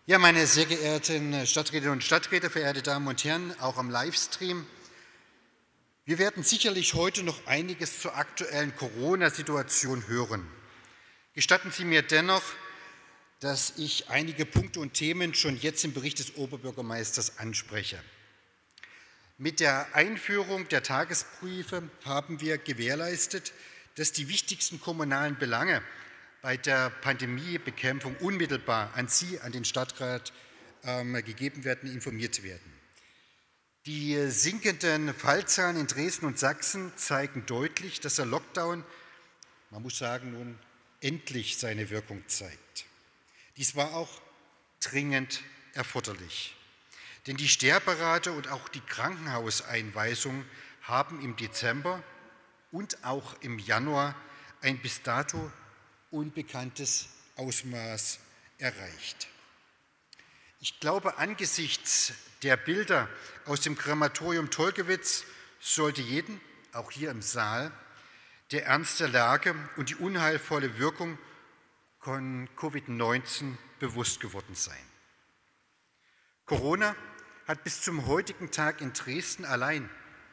Ja, meine sehr geehrten Stadträtinnen und Stadträte, verehrte Damen und Herren, auch am Livestream. Wir werden sicherlich heute noch einiges zur aktuellen Corona-Situation hören. Gestatten Sie mir dennoch, dass ich einige Punkte und Themen schon jetzt im Bericht des Oberbürgermeisters anspreche. Mit der Einführung der Tagesbriefe haben wir gewährleistet, dass die wichtigsten kommunalen Belange bei der Pandemiebekämpfung unmittelbar an Sie, an den Stadtrat gegeben werden, informiert werden. Die sinkenden Fallzahlen in Dresden und Sachsen zeigen deutlich, dass der Lockdown, man muss sagen, nun endlich seine Wirkung zeigt. Dies war auch dringend erforderlich. Denn die Sterberate und auch die Krankenhauseinweisungen haben im Dezember und auch im Januar ein bis dato unbekanntes Ausmaß erreicht. Ich glaube, angesichts der Bilder aus dem Krematorium Tolkewitz sollte jedem, auch hier im Saal, der Ernst der Lage und die unheilvolle Wirkung von Covid-19 bewusst geworden sein. Corona hat bis zum heutigen Tag in Dresden allein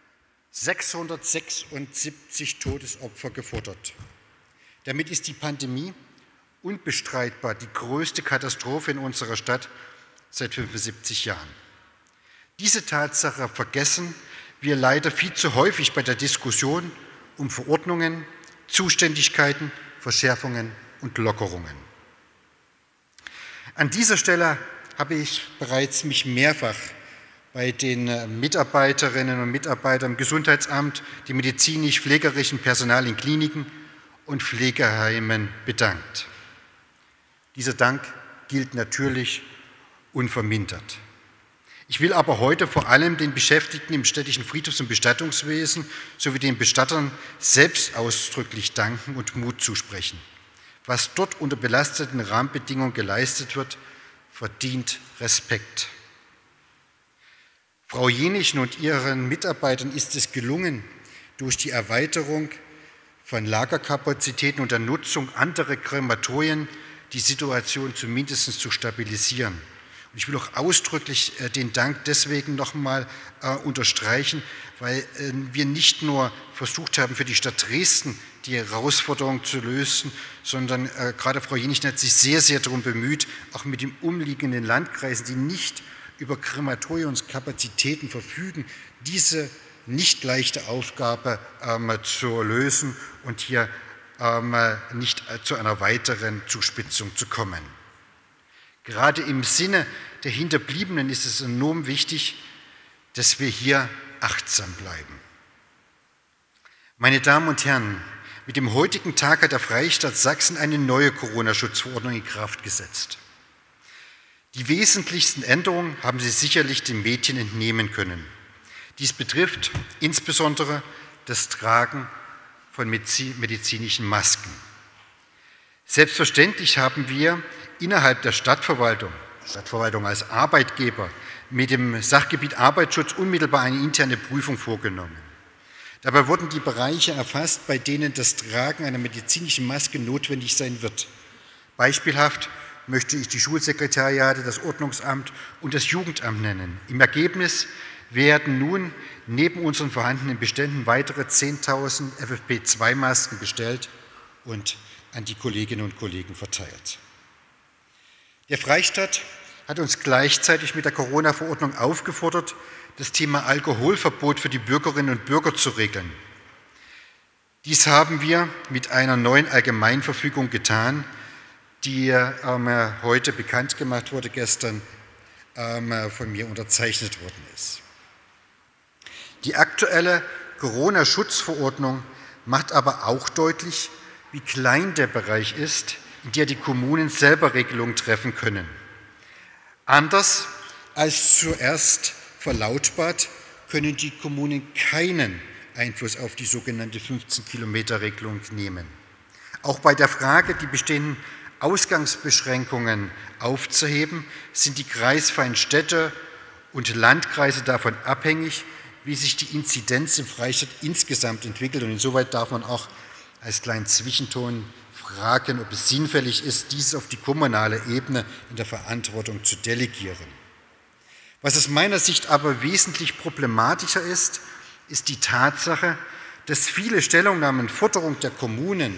676 Todesopfer gefordert. Damit ist die Pandemie unbestreitbar die größte Katastrophe in unserer Stadt seit 75 Jahren. Diese Tatsache vergessen wir leider viel zu häufig bei der Diskussion um Verordnungen, Zuständigkeiten, Verschärfungen und Lockerungen. An dieser Stelle habe ich bereits mich mehrfach bei den Mitarbeiterinnen und Mitarbeitern im Gesundheitsamt, dem medizinisch-pflegerischen Personal in Kliniken und Pflegeheimen bedankt. Dieser Dank gilt natürlich unvermindert. Ich will aber heute vor allem den Beschäftigten im städtischen Friedhofs- und Bestattungswesen sowie den Bestattern selbst ausdrücklich danken und Mut zusprechen. Was dort unter belasteten Rahmenbedingungen geleistet wird, verdient Respekt. Frau Jenichen und ihren Mitarbeitern ist es gelungen, durch die Erweiterung von Lagerkapazitäten und der Nutzung anderer Krematorien die Situation zumindest zu stabilisieren. Und ich will auch ausdrücklich den Dank deswegen nochmal unterstreichen, weil wir nicht nur versucht haben, für die Stadt Dresden die Herausforderung zu lösen, sondern gerade Frau Jenichen hat sich sehr, sehr darum bemüht, auch mit den umliegenden Landkreisen, die nicht über Krematoriumskapazitäten verfügen, diese nicht leichte Aufgabe zu lösen und hier nicht zu einer weiteren Zuspitzung zu kommen. Gerade im Sinne der Hinterbliebenen ist es enorm wichtig, dass wir hier achtsam bleiben. Meine Damen und Herren, mit dem heutigen Tag hat der Freistaat Sachsen eine neue Corona-Schutzverordnung in Kraft gesetzt. Die wesentlichsten Änderungen haben Sie sicherlich den Medien entnehmen können. Dies betrifft insbesondere das Tragen von medizinischen Masken. Selbstverständlich haben wir innerhalb der Stadtverwaltung als Arbeitgeber, mit dem Sachgebiet Arbeitsschutz unmittelbar eine interne Prüfung vorgenommen. Dabei wurden die Bereiche erfasst, bei denen das Tragen einer medizinischen Maske notwendig sein wird. Beispielhaft möchte ich die Schulsekretariate, das Ordnungsamt und das Jugendamt nennen. Im Ergebnis werden nun neben unseren vorhandenen Beständen weitere 10.000 FFP2-Masken bestellt und an die Kolleginnen und Kollegen verteilt. Der Freistaat hat uns gleichzeitig mit der Corona-Verordnung aufgefordert, das Thema Alkoholverbot für die Bürgerinnen und Bürger zu regeln. Dies haben wir mit einer neuen Allgemeinverfügung getan, die heute bekannt gemacht wurde, gestern von mir unterzeichnet worden ist. Die aktuelle Corona-Schutzverordnung macht aber auch deutlich, wie klein der Bereich ist, in der die Kommunen selber Regelungen treffen können. Anders als zuerst verlautbart, können die Kommunen keinen Einfluss auf die sogenannte 15-Kilometer-Regelung nehmen. Auch bei der Frage, die bestehenden Ausgangsbeschränkungen aufzuheben, sind die kreisfreien Städte und Landkreise davon abhängig, wie sich die Inzidenz im Freistaat insgesamt entwickelt. Und insoweit darf man auch als kleinen Zwischenton fragen, ob es sinnfällig ist, dies auf die kommunale Ebene in der Verantwortung zu delegieren. Was aus meiner Sicht aber wesentlich problematischer ist, ist die Tatsache, dass viele Stellungnahmen, Forderungen der Kommunen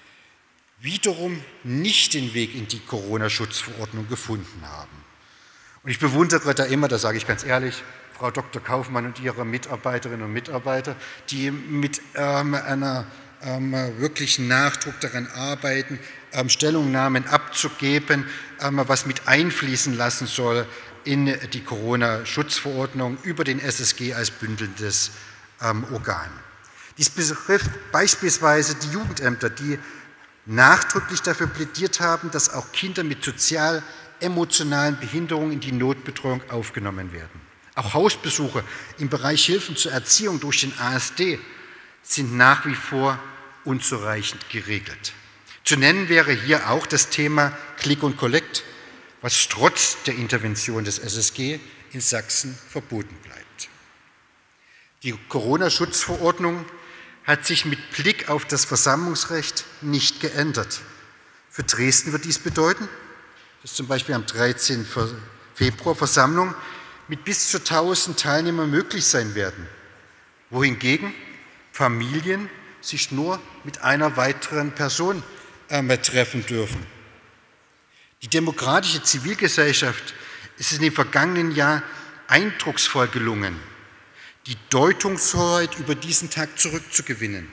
wiederum nicht den Weg in die Corona-Schutzverordnung gefunden haben. Und ich bewundere da immer, das sage ich ganz ehrlich, Frau Dr. Kaufmann und ihre Mitarbeiterinnen und Mitarbeiter, die mit einer wirklichen Nachdruck daran arbeiten, Stellungnahmen abzugeben, was mit einfließen lassen soll in die Corona-Schutzverordnung über den SSG als bündelndes Organ. Dies betrifft beispielsweise die Jugendämter, die nachdrücklich dafür plädiert haben, dass auch Kinder mit sozial-emotionalen Behinderungen in die Notbetreuung aufgenommen werden. Auch Hausbesuche im Bereich Hilfen zur Erziehung durch den ASD sind nach wie vor unzureichend geregelt. Zu nennen wäre hier auch das Thema Click und Collect, was trotz der Intervention des SSG in Sachsen verboten bleibt. Die Corona-Schutzverordnung hat sich mit Blick auf das Versammlungsrecht nicht geändert. Für Dresden wird dies bedeuten, dass zum Beispiel am 13. Februar Versammlungen mit bis zu 1000 Teilnehmern möglich sein werden, wohingegen Familien sich nur mit einer weiteren Person treffen dürfen. Die demokratische Zivilgesellschaft ist in dem vergangenen Jahr eindrucksvoll gelungen, die Deutungshoheit über diesen Tag zurückzugewinnen.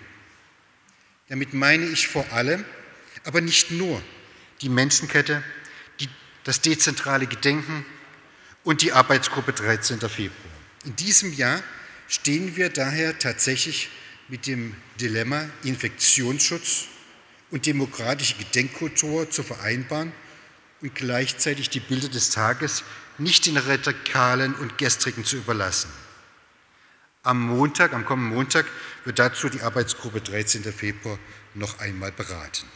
Damit meine ich vor allem, aber nicht nur, die Menschenkette, das dezentrale Gedenken und die Arbeitsgruppe 13. Februar. In diesem Jahr stehen wir daher tatsächlich mit dem Dilemma, Infektionsschutz und demokratische Gedenkkultur zu vereinbaren und gleichzeitig die Bilder des Tages nicht den Radikalen und Gestrigen zu überlassen. Am kommenden Montag, wird dazu die Arbeitsgruppe 13. Februar noch einmal beraten.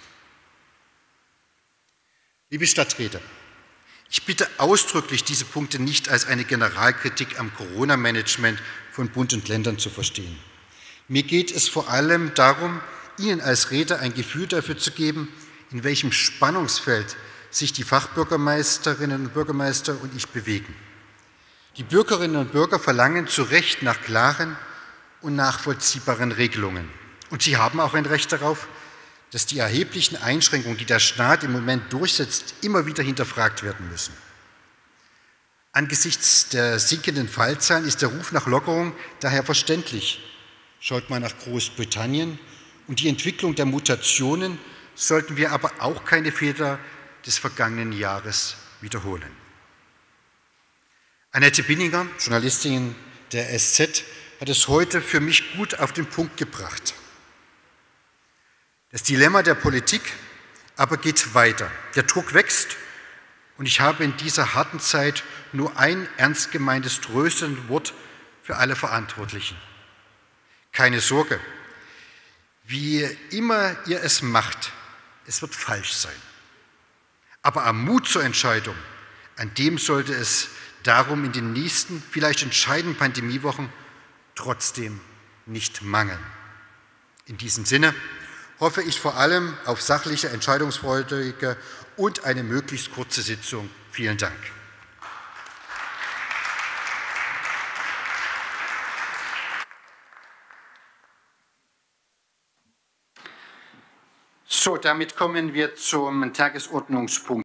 Liebe Stadträte, ich bitte ausdrücklich, diese Punkte nicht als eine Generalkritik am Corona-Management von Bund und Ländern zu verstehen. Mir geht es vor allem darum, Ihnen als Redner ein Gefühl dafür zu geben, in welchem Spannungsfeld sich die Fachbürgermeisterinnen und Bürgermeister und ich bewegen. Die Bürgerinnen und Bürger verlangen zu Recht nach klaren und nachvollziehbaren Regelungen. Und sie haben auch ein Recht darauf, dass die erheblichen Einschränkungen, die der Staat im Moment durchsetzt, immer wieder hinterfragt werden müssen. Angesichts der sinkenden Fallzahlen ist der Ruf nach Lockerung daher verständlich. Schaut mal nach Großbritannien und die Entwicklung der Mutationen sollten wir aber auch keine Fehler des vergangenen Jahres wiederholen. Annette Binninger, Journalistin der SZ, hat es heute für mich gut auf den Punkt gebracht. Das Dilemma der Politik aber geht weiter. Der Druck wächst und ich habe in dieser harten Zeit nur ein ernst gemeintes tröstendes Wort für alle Verantwortlichen. Keine Sorge, wie immer ihr es macht, es wird falsch sein. Aber am Mut zur Entscheidung, an dem sollte es darum in den nächsten, vielleicht entscheidenden Pandemiewochen trotzdem nicht mangeln. In diesem Sinne hoffe ich vor allem auf sachliche, entscheidungsfreudige und eine möglichst kurze Sitzung. Vielen Dank. So, damit kommen wir zum Tagesordnungspunkt